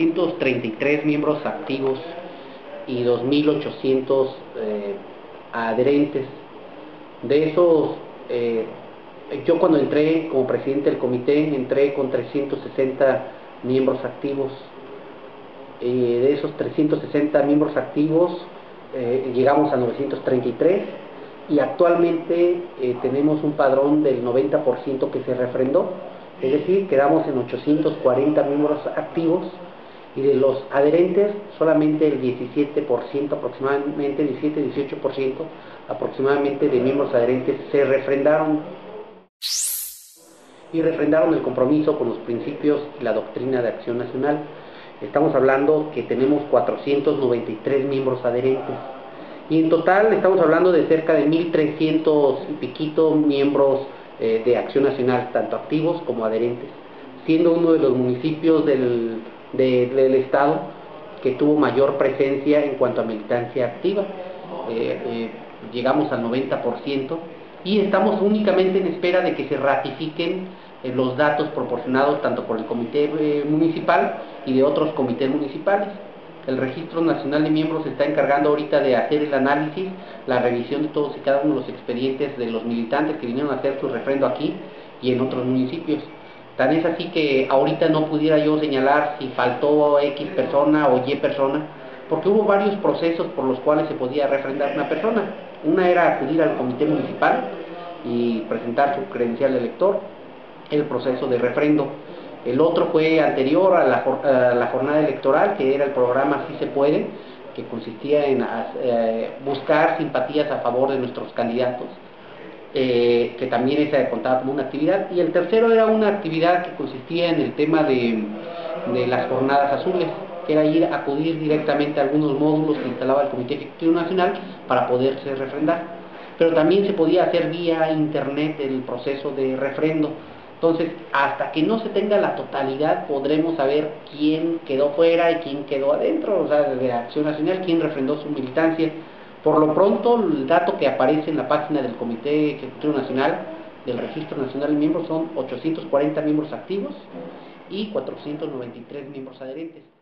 933 miembros activos y 2.800 adherentes. De esos, yo cuando entré como presidente del comité, entré con 360 miembros activos. De esos 360 miembros activos, llegamos a 933 y actualmente tenemos un padrón del 90% que se refrendó, es decir, quedamos en 840 miembros activos y de los adherentes solamente el 17% aproximadamente, 17-18% aproximadamente de miembros adherentes se refrendaron y refrendaron el compromiso con los principios y la doctrina de Acción Nacional. Estamos hablando que tenemos 493 miembros adherentes y en total estamos hablando de cerca de 1.300 y piquito miembros de Acción Nacional, tanto activos como adherentes, siendo uno de los municipios del estado que tuvo mayor presencia en cuanto a militancia activa. Llegamos al 90% y estamos únicamente en espera de que se ratifiquen los datos proporcionados tanto por el comité municipal y de otros comités municipales. El Registro Nacional de Miembros se está encargando ahorita de hacer el análisis, la revisión de todos y cada uno de los expedientes de los militantes que vinieron a hacer su refrendo aquí y en otros municipios. Tan es así que ahorita no pudiera yo señalar si faltó X persona o Y persona, porque hubo varios procesos por los cuales se podía refrendar una persona. Una era acudir al comité municipal y presentar su credencial de elector, el proceso de refrendo. El otro fue anterior a la jornada electoral, que era el programa Sí se puede, que consistía en buscar simpatías a favor de nuestros candidatos, que también esa contaba como una actividad. Y el tercero era una actividad que consistía en el tema de las jornadas azules, que era acudir directamente a algunos módulos que instalaba el Comité Ejecutivo Nacional para poderse refrendar. Pero también se podía hacer vía internet el proceso de refrendo. Entonces, hasta que no se tenga la totalidad, podremos saber quién quedó fuera y quién quedó adentro, o sea, de Acción Nacional, quién refrendó su militancia. Por lo pronto, el dato que aparece en la página del Comité Ejecutivo Nacional, del Registro Nacional de Miembros, son 840 miembros activos y 493 miembros adherentes.